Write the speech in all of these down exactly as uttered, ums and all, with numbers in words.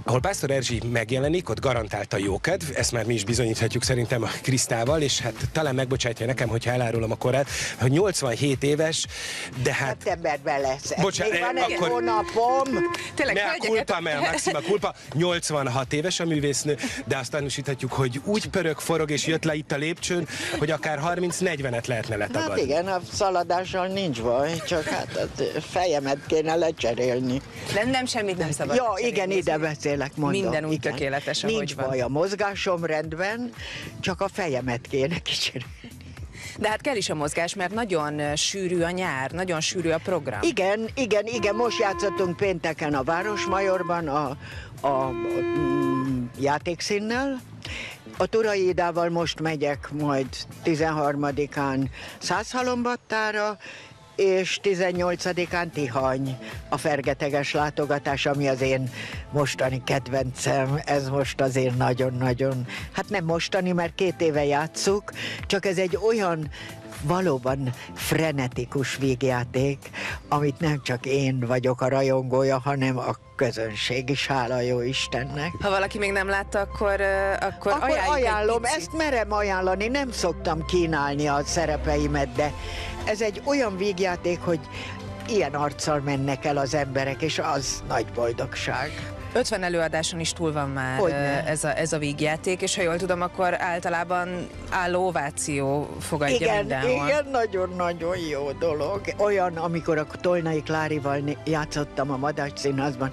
ahol Pásztor Erzsi megjelenik, ott garantálta jókedv, ezt már mi is bizonyíthatjuk szerintem a Krisztával, és hát talán megbocsátja nekem, hogyha elárulom a korát, hogy nyolcvanhét éves, de hát... Szeptemberben lesz. Bocsánat, még van eh, egy akkor... hónapom. Tényleg, Mea culpa, mea maxima culpa, nyolcvanhat éves a művésznő, de azt tanúsíthatjuk, hogy úgy pörög, forog és jött le itt a lépcsőn, hogy akár harminc-negyvenet lehetne letagadni. Hát igen, a szaladással nincs baj, csak hát a fejemet kéne lecserélni. Nem, nem, semmit nem szabad. Ja, igen, ide beszélek, mondom. Minden úgy igen. tökéletes, ahogy Nincs van. baj, a mozgásom rendben, csak a fejemet kéne kicserélni. De hát kell is a mozgás, mert nagyon sűrű a nyár, nagyon sűrű a program. Igen, igen, igen, most játszottunk pénteken a Városmajorban a, a, a mm, játékszínnel. A Turai Idával most megyek majd tizenharmadikán Százhalombattára, és tizennyolcadikán Tihany, a fergeteges látogatás, ami az én mostani kedvencem. Ez most azért nagyon-nagyon, hát nem mostani, mert két éve játsszuk, csak ez egy olyan valóban frenetikus vígjáték, amit nem csak én vagyok a rajongója, hanem a közönség is, hála jó Istennek. Ha valaki még nem látta, akkor, akkor, Akkor ajánlom, egy ezt merem ajánlani, nem szoktam kínálni a szerepeimet, de ez egy olyan vígjáték, hogy ilyen arccal mennek el az emberek, és az nagy boldogság. ötven előadáson is túl van már ez a, ez a vígjáték, és ha jól tudom, akkor általában álló ováció fogadja igen, mindenhol. Igen, nagyon-nagyon jó dolog. Olyan, amikor a Tolnai Klárival játszottam a Madách Színházban,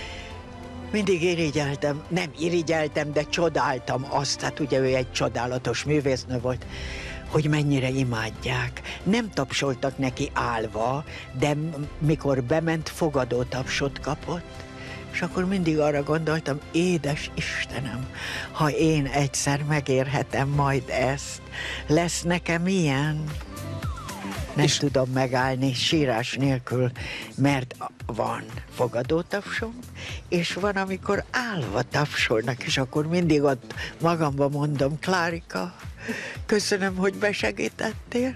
mindig irigyeltem, nem irigyeltem, de csodáltam azt, hát ugye ő egy csodálatos művésznő volt, hogy mennyire imádják. Nem tapsoltak neki állva, de mikor bement, fogadó tapsot kapott. És akkor mindig arra gondoltam, édes Istenem, ha én egyszer megérhetem majd ezt, lesz nekem ilyen? Nem és... tudom megállni sírás nélkül, mert van fogadótapsom, és van, amikor állva tapsolnak, és akkor mindig ott magamban mondom, Klárika, köszönöm, hogy besegítettél.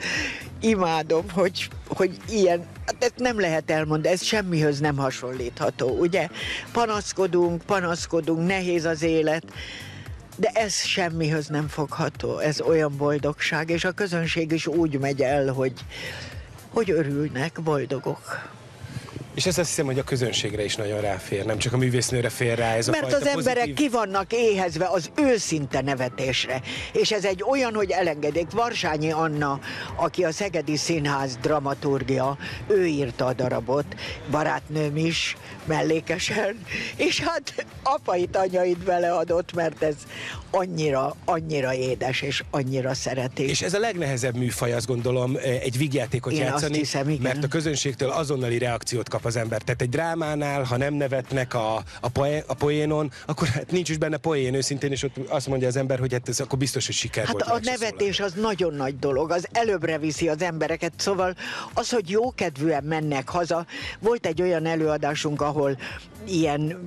Imádom, hogy, hogy ilyen, hát ezt nem lehet elmondani, ez semmihöz nem hasonlítható, ugye? Panaszkodunk, panaszkodunk, nehéz az élet, de ez semmihöz nem fogható, ez olyan boldogság, és a közönség is úgy megy el, hogy, hogy örülnek, boldogok. És ezt azt hiszem, hogy a közönségre is nagyon ráfér, nem csak a művésznőre fér rá ez a Mert fajta az emberek pozitív... ki vannak éhezve az őszinte nevetésre, és ez egy olyan, hogy elengedék. Varsányi Anna, aki a Szegedi Színház dramaturgia, ő írta a darabot, barátnőm is, mellékesen, és hát apait, anyait beleadott, mert ez annyira, annyira édes, és annyira szeretik. És ez a legnehezebb műfaj, azt gondolom, egy vígjátékot Én játszani, azt hiszem, igen. mert a közönségtől azonnali reakciót kap az ember. Tehát egy drámánál, ha nem nevetnek a, a, poé, a poénon, akkor hát nincs is benne poén őszintén, és ott azt mondja az ember, hogy hát ez akkor biztos, hogy siker hát volt. a nevetés az nagyon nagy dolog, az előbbre viszi az embereket, szóval az, hogy jókedvűen mennek haza. Volt egy olyan előadásunk, ahol ilyen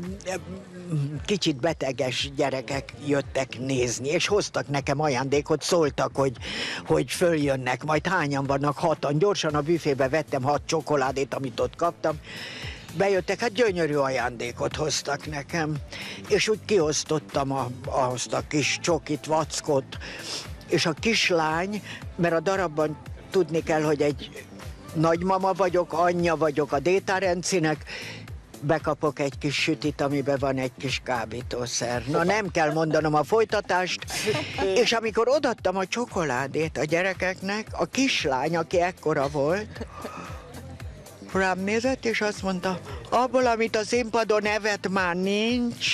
kicsit beteges gyerekek jöttek nézni, és hoztak nekem ajándékot, szóltak, hogy, hogy följönnek, majd hányan vannak, hatan. Gyorsan a büfébe vettem hat csokoládét, amit ott kaptam. Bejöttek, hát gyönyörű ajándékot hoztak nekem, és úgy kiosztottam a, azt a kis csokit, vackot, és a kislány, mert a darabban tudni kell, hogy egy nagymama vagyok, anyja vagyok a Détár Encinek, bekapok egy kis sütit, amiben van egy kis kábítószer. Na, nem kell mondanom a folytatást. És amikor odaadtam a csokoládét a gyerekeknek, a kislány, aki ekkora volt, rám nézett, és azt mondta, abból, amit a színpadon evett, már nincs.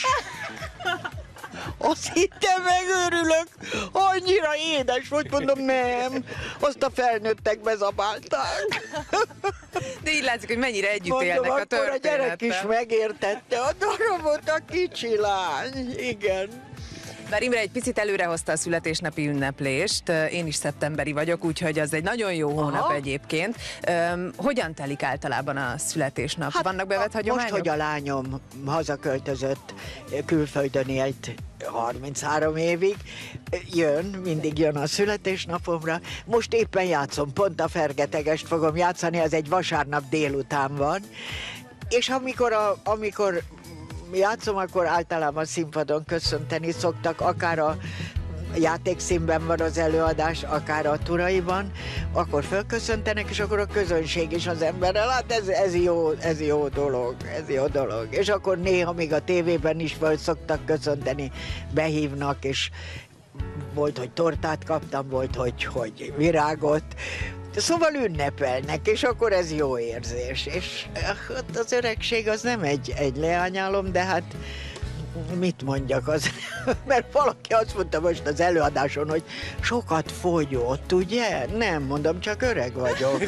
Azt hittem, megőrülök, annyira édes, hogy mondom, nem, azt a felnőttek bezabálták. De így látszik, hogy mennyire együtt Mondom, élnek a akkor történettel. a gyerek is megértette a darabot, a kicsi lány, igen. Bár Imre egy picit előrehozta a születésnapi ünneplést, én is szeptemberi vagyok, úgyhogy az egy nagyon jó hónap. Aha. Egyébként. Üm, hogyan telik általában a születésnap? Hát Vannak bevett hagyományok? Most, hogy a lányom hazaköltözött, külföldön élt harminchárom évig, jön, mindig jön a születésnapomra. Most éppen játszom, pont a Fergetegest fogom játszani, ez egy vasárnap délután van, és amikor, a, amikor játszom, akkor általában színpadon köszönteni szoktak, akár a játékszínben van az előadás, akár a turaiban, akkor fölköszöntenek, és akkor a közönség is az emberrel, hát ez, ez, jó, ez jó dolog, ez jó dolog. És akkor néha még a tévében is föl szoktak köszönteni, behívnak, és volt, hogy tortát kaptam, volt, hogy, hogy virágot, szóval ünnepelnek, és akkor ez jó érzés. És hát az öregség az nem egy, egy leányálom, de hát mit mondjak, az, mert valaki azt mondta most az előadáson, hogy sokat fogyott, ugye? Nem, mondom, csak öreg vagyok.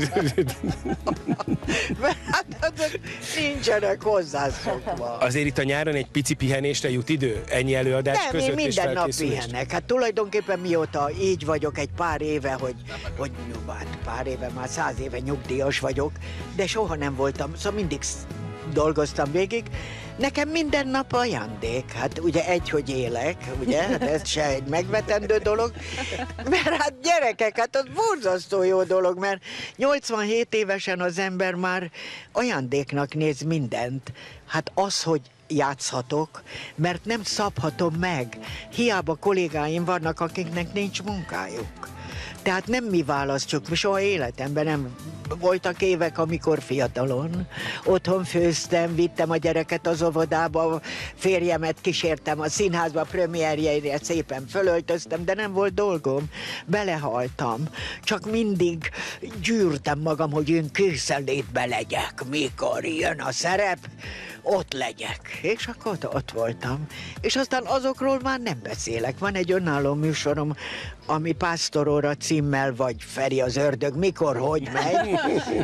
Mert hát azok nincsenek hozzászokva. Azért itt a nyáron egy pici pihenésre jut idő? Ennyi előadás Nem, között én minden és nap felkészülést? pihenek. Hát tulajdonképpen mióta így vagyok egy pár éve, hogy, hogy hát pár éve, már száz éve nyugdíjas vagyok, de soha nem voltam, szóval mindig dolgoztam végig. Nekem minden nap ajándék. Hát ugye egy, hogy élek, ugye? Hát ez se egy megvetendő dolog. Mert hát gyerekek, hát az borzasztó jó dolog, mert nyolcvanhét évesen az ember már ajándéknak néz mindent. Hát az, hogy játszhatok, mert nem szabhatom meg. Hiába kollégáim vannak, akiknek nincs munkájuk. Tehát nem mi választjuk, soha életemben nem voltak évek, amikor fiatalon otthon főztem, vittem a gyereket az óvodába, férjemet kísértem a színházba, premierjeire szépen fölöltöztem, de nem volt dolgom, belehaltam. Csak mindig gyűrtem magam, hogy én készenlétbe legyek, mikor jön a szerep, ott legyek. És akkor ott, ott voltam. És aztán azokról már nem beszélek. Van egy önálló műsorom, ami Pásztoróra címmel, vagy Feri az ördög, mikor, hogy megy.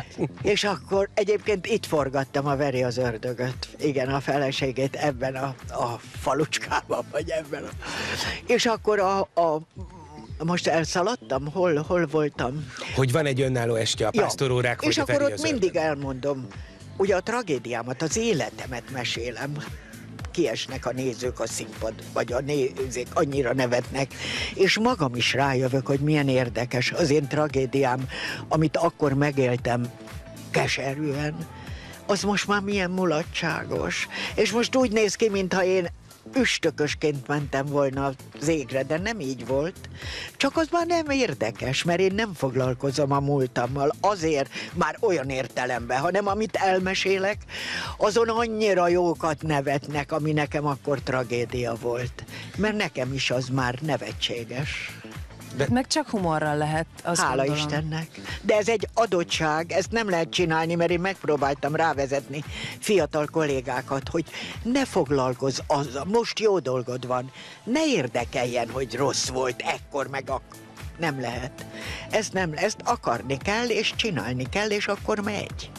És akkor egyébként itt forgattam a Veri az ördögöt. Igen, a feleségét ebben a, a falucskában, vagy ebben a... És akkor a, a most elszaladtam? Hol, hol voltam? Hogy van egy önálló estje a Pásztorórák, ja. És vagy a akkor Feri ott az mindig ördög. elmondom, ugye a tragédiámat, az életemet mesélem. Kiesnek a nézők a színpad, vagy a nézők annyira nevetnek, és magam is rájövök, hogy milyen érdekes az én tragédiám, amit akkor megéltem keserűen, az most már milyen mulatságos. És most úgy néz ki, mintha én üstökösként mentem volna az égre, de nem így volt. Csak az már nem érdekes, mert én nem foglalkozom a múltammal, azért már olyan értelemben, hanem amit elmesélek, azon annyira jókat nevetnek, ami nekem akkor tragédia volt. Mert nekem is az már nevetséges. De... Meg csak humorral lehet, azt Hála gondolom. Istennek. De ez egy adottság, ezt nem lehet csinálni, mert én megpróbáltam rávezetni fiatal kollégákat, hogy ne foglalkozz azzal, most jó dolgod van, ne érdekeljen, hogy rossz volt ekkor meg akkor. Nem lehet. Ezt nem, ezt akarni kell, és csinálni kell, és akkor megy.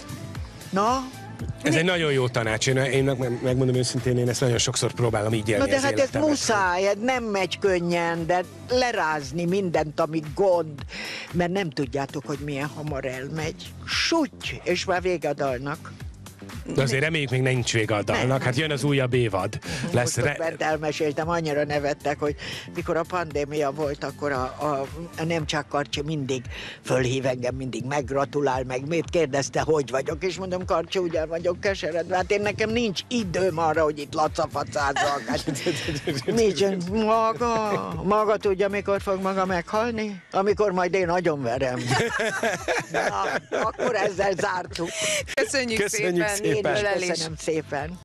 Na? Ez egy nagyon jó tanács. Én, én meg- megmondom őszintén, én ezt nagyon sokszor próbálom így élni. Na de az hát ez életemet. muszáj, ez nem megy könnyen, de lerázni mindent, ami gond, mert nem tudjátok, hogy milyen hamar elmegy. Súty, és már vége a dalnak. De azért reméljük, még nincs vége a dalnak. Hát jön az újabb évad. Lesz Most re... bent elmeséltem, annyira nevettek, hogy mikor a pandémia volt, akkor a, a, a nem csak Karcsi mindig fölhív engem, mindig meggratulál, meg mit kérdezte, hogy vagyok, és mondom, Karcsi, ugyan vagyok keseredve, hát én nekem nincs időm arra, hogy itt lacafacázzak. Hát, mi csin- maga, maga tudja, mikor fog maga meghalni? Amikor majd én nagyon verem. Na, akkor ezzel zártuk. Köszönjük, Köszönjük szépen. szépen. Én is Ölelés. köszönöm szépen.